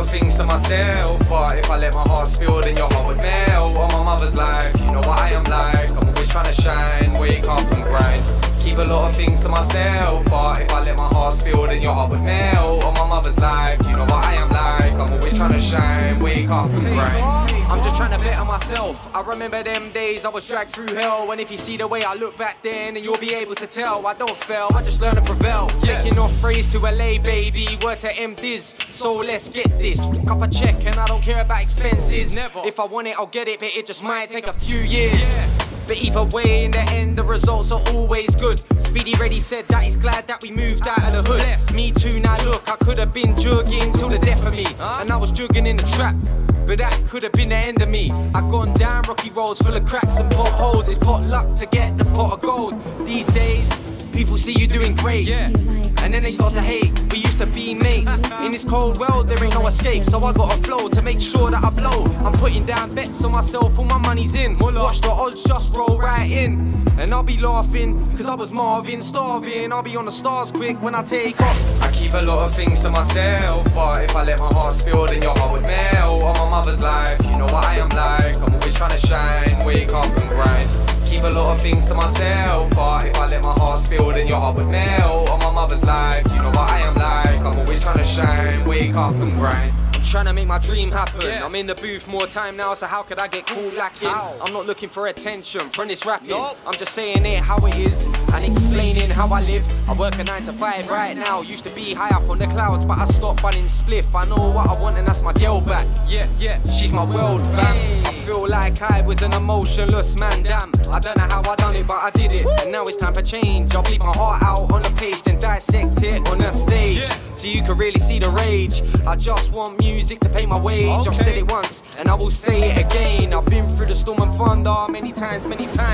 of things to myself, but if I let my heart spill, then your heart would melt. On my mother's life, you know what I am like. I'm always trying to shine, wake up and grind. Keep a lot of things to myself, but if I let my heart spill, then your heart would melt. On my mother's life, you know what I am like. I'm always trying to shine, wake up and grind. I'm just trying to better myself. I remember them days I was dragged through hell, and if you see the way I look back then, then you'll be able to tell I don't fail, I just learn to prevail. Taking off praise to LA, baby, word to M-Diz. So let's get this, fuck up a check and I don't care about expenses. If I want it, I'll get it, but it just might take a few years. But either way, in the end, the results are always good. Speedy Ready said that he's glad that we moved out of the hood. Me too, now look, I could have been jugging till the death of me, and I was jugging in the trap, but that could have been the end of me. I gone down rocky roads full of cracks and potholes. It's pot luck to get the pot of gold. These days, people see you doing great, and then they start to hate. We used to be mates. In this cold world, there ain't no escape, so I gotta flow to make sure that I blow. I'm putting down bets on myself, all my money's in. Watch the odds just roll right in, and I'll be laughing, cause I was Marvin, starving. I'll be on the stars quick when I take off. I keep a lot of things to myself, but if I let my heart spill, then your heart would melt. On my mother's life, you know what I am like. I'm always trying to shine, wake up and grind. Keep a lot of things to myself, but if I let my heart spill, then your heart would melt. On my mother's life, you know what I am like. I'm always trying to shine, wake up and grind. Trying to make my dream happen. I'm in the booth more time now, so how could I get caught lacking? I'm not looking for attention from this rapping. I'm just saying it how it is and explaining how I live. I work a 9 to 5 right now. Used to be high up on the clouds, but I stopped running spliff. I know what I want and that's my girl back. Yeah, she's my world, fam. I feel like I was an emotionless man, damn. I don't know how I done it, but I did it. And now it's time for change. I'll bleed my heart out on the page, then dissect it on the stage, so you can really see the rage. I just want music to pay my wage. I've said it once and I will say it again. I've been through the storm and thunder many times,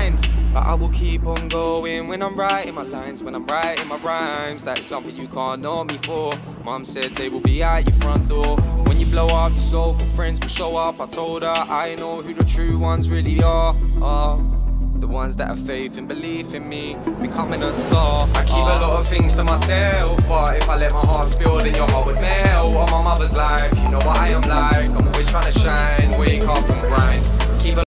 but I will keep on going when I'm writing my lines, when I'm writing my rhymes. That's something you can't know me for. Mum said they will be at your front door. When you blow up, your so-called friends will show up. I told her I know who the true ones really are. The ones that have faith and belief in me, becoming a star. I keep a lot of things to myself, but if I let my heart spill, then your heart would melt. On my mother's life, you know what I am like. I'm always trying to shine, wake up and grind. Keep a